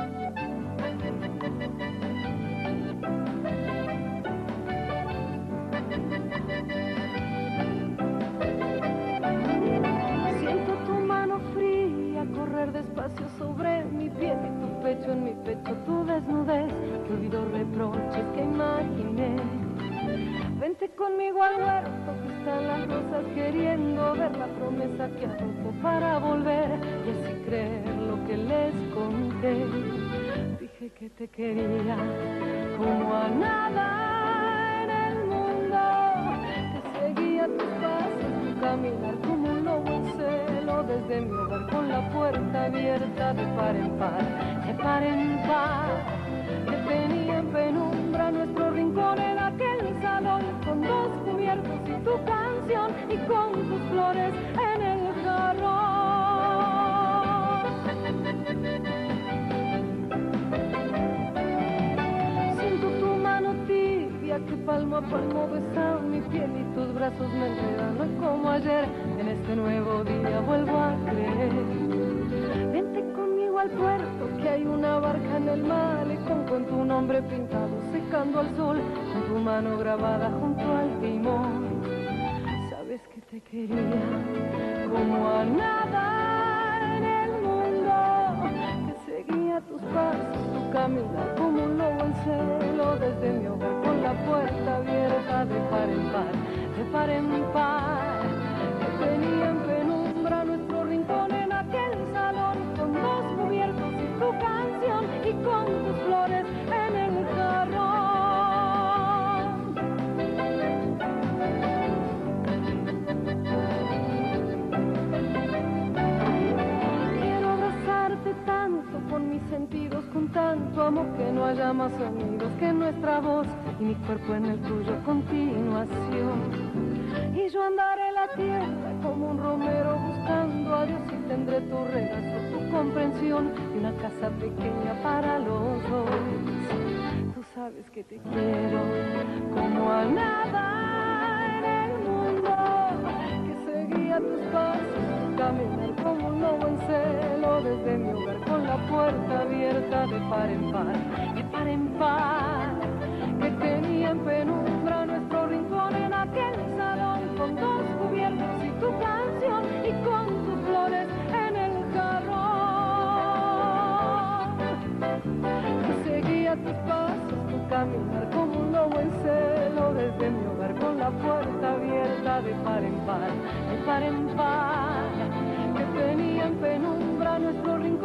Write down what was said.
Siento tu mano fría correr despacio sobre mi piel y tu pecho en mi pecho, tu desnudez, que olvidó reproches que imaginé. Vente conmigo al huerto que están las rosas, queriendo ver la promesa que adoptó para volver y así creer lo que les conté. Dije que te quería como a nada en el mundo, que seguía tus pasos, tu caminar como un lobo en celo, desde mi hogar con la puerta abierta de par en par, de par en par, que tenía en penumbra nuestro rincón en aquel salón, con dos cubiertos y tu canción y con tus flores en el jarrón. Siento tu mano tibia que palmo a palmo besa mi piel y tus brazos me enredan. Hoy como ayer, en este nuevo día vuelvo a creer. Vente conmigo al puerto, que hay una barca en el malecón con tu nombre pintado secando al sol, con tu mano grabada junto al timón. Sabes que te quería como a nada en el mundo, que seguía tus pasos, tu caminar como un lobo en celo, desde mi hogar con la puerta abierta de par en par, de par en par, que tenía en penumbra nuestro rincón en aquel salón, con dos cubiertos y tu canción y con tus flores en el jarrón. Quiero abrazarte tanto con mis sentidos, con tanto amor, que no haya más sonidos que nuestra voz y mi cuerpo en el tuyo a continuación. Y yo andaré la tierra como un romero buscando a Dios, y tendré tu regazo, tu comprensión y una casa pequeña para los dos. Tú sabes que te quiero como a nada en el mundo, que seguía tus pasos, tu caminar como un lobo en celo, desde mi hogar con la puerta abierta de par en par, de par en par, que tenía en penumbra nuestro rincón en aquel salón, con dos cubiertos y tu canción y con tus flores en el jarrón. Que seguía tus pasos, tu caminar como un lobo en celo, desde mi hogar con la puerta abierta de par en par, de par en par, que tenía en penumbra nuestro rincón